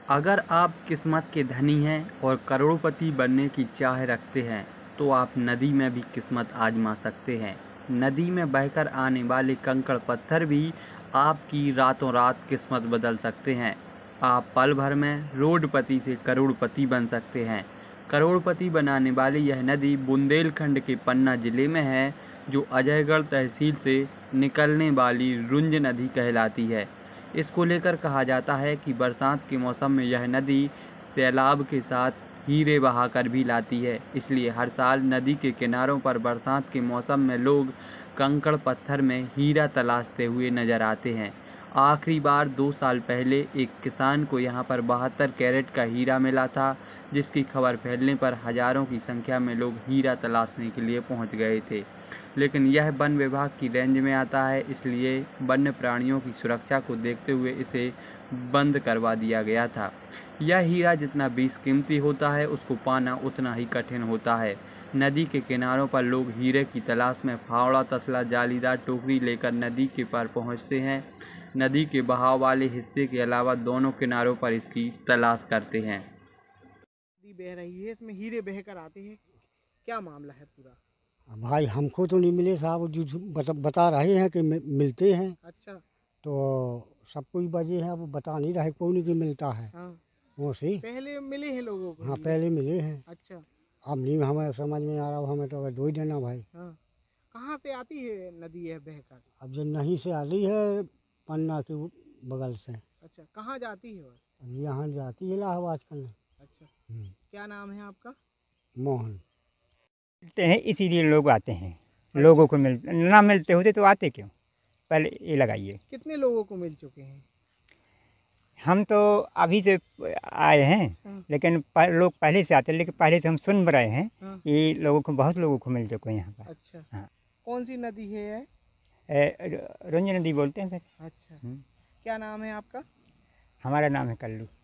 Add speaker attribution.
Speaker 1: अगर आप किस्मत के धनी हैं और करोड़पति बनने की चाह रखते हैं तो आप नदी में भी किस्मत आजमा सकते हैं। नदी में बहकर आने वाले कंकड़ पत्थर भी आपकी रातों रात किस्मत बदल सकते हैं। आप पल भर में रोडपति से करोड़पति बन सकते हैं। करोड़पति बनाने वाली यह नदी बुंदेलखंड के पन्ना जिले में है, जो अजयगढ़ तहसील से निकलने वाली रुंज नदी कहलाती है। इसको लेकर कहा जाता है कि बरसात के मौसम में यह नदी सैलाब के साथ हीरे बहाकर भी लाती है। इसलिए हर साल नदी के किनारों पर बरसात के मौसम में लोग कंकड़ पत्थर में हीरा तलाशते हुए नजर आते हैं। आखिरी बार 2 साल पहले एक किसान को यहाँ पर 72 कैरेट का हीरा मिला था, जिसकी खबर फैलने पर हजारों की संख्या में लोग हीरा तलाशने के लिए पहुँच गए थे। लेकिन यह वन विभाग की रेंज में आता है, इसलिए वन्य प्राणियों की सुरक्षा को देखते हुए इसे बंद करवा दिया गया था। यह हीरा जितना बेशकीमती होता है, उसको पाना उतना ही कठिन होता है। नदी के किनारों पर लोग हीरे की तलाश में फावड़ा, तसला, जालीदार टोकरी लेकर नदी के पार पहुंचते हैं। नदी के बहाव वाले हिस्से के अलावा दोनों किनारों पर इसकी तलाश करते हैं।
Speaker 2: नदी बह रही है, इसमें हीरे बहकर आते हैं, क्या मामला है पूरा?
Speaker 3: भाई हमको तो नहीं मिले साहब, जो बता रहे हैं कि मिलते हैं।
Speaker 2: अच्छा।
Speaker 3: तो सब कोई बजे हैं, वो बता नहीं रहे कौन नहीं कि मिलता है।
Speaker 2: हाँ।
Speaker 3: वो सही।
Speaker 2: पहले मिले हैं लोगों को?
Speaker 3: हाँ पहले मिले हैं।
Speaker 2: अच्छा।
Speaker 3: अब नहीं हमें समझ में आ रहा, हमें तो अगर दो ही देना भाई।
Speaker 2: हाँ। कहाँ से आती है नदी है बहकर?
Speaker 3: अब जो नहीं से आ रही है पन्ना के बगल से।
Speaker 2: अच्छा, कहाँ जाती है?
Speaker 3: अब यहाँ जाती है इलाहाबाद करने।
Speaker 2: अच्छा। क्या नाम है आपका?
Speaker 3: मोहन।
Speaker 4: मिलते हैं इसीलिए लोग आते हैं। लोगों को ना मिलते होते तो आते क्यों? पहले ये लगाइए।
Speaker 2: कितने लोगों को मिल चुके हैं?
Speaker 4: हम तो अभी से आए हैं,
Speaker 2: हाँ।
Speaker 4: लेकिन लोग पहले से आते हैं, लेकिन पहले से हम सुन रहे हैं।
Speaker 2: हाँ।
Speaker 4: ये लोगों को बहुत लोगों को मिल चुके हैं यहाँ पर।
Speaker 2: अच्छा।
Speaker 4: हाँ।
Speaker 2: कौन सी नदी है?
Speaker 4: रुंज नदी बोलते हैं सर।
Speaker 2: अच्छा। क्या नाम है आपका?
Speaker 4: हमारा नाम है कल्लू।